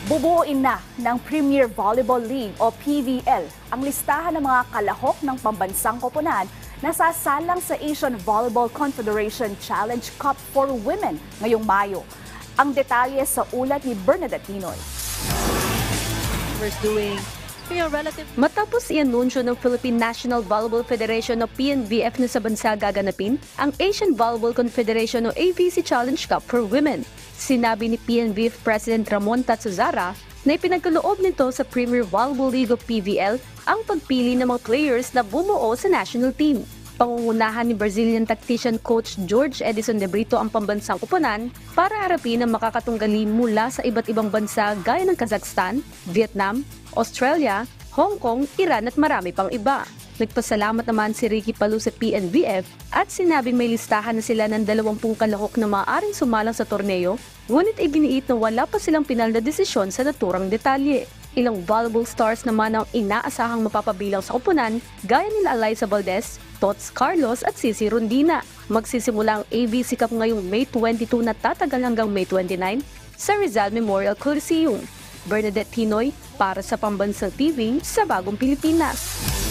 Bubuuin na ng Premier Volleyball League o PVL ang listahan ng mga kalahok ng pambansang koponan na sasalang sa Asian Volleyball Confederation Challenge Cup for Women ngayong Mayo. Ang detalye sa ulat ni Bernadette Tinoy. Matapos i-anunsyo ng Philippine National Volleyball Federation o PNVF na sa bansa gaganapin ang Asian Volleyball Confederation o AVC Challenge Cup for Women, sinabi ni PNVF President Ramon Tatsuzara na ipinagkaloob nito sa Premier Volleyball League o PVL ang pagpili ng mga players na bumuo sa national team. Pangungunahan ni Brazilian tactician coach George Edison de Brito ang pambansang koponan para harapin ang makakatunggali mula sa iba't ibang bansa gaya ng Kazakhstan, Vietnam, Australia, Hong Kong, Iran at marami pang iba. Nagpasalamat naman si Ricky Palu sa PNVF at sinabing may listahan na sila ng 20 kalahok na maaaring sumalang sa torneo, ngunit iginiit na wala pa silang pinal na desisyon sa naturang detalye. Ilang volleyball stars naman ang inaasahang mapapabilang sa koponan gaya nila Eliza Valdez, Tots Carlos at Cici Rondina. Magsisimula ang AVC Cup ngayong May 22 na tatagal hanggang May 29 sa Rizal Memorial Coliseum. Bernadette Tinoy para sa Pambansang TV sa Bagong Pilipinas.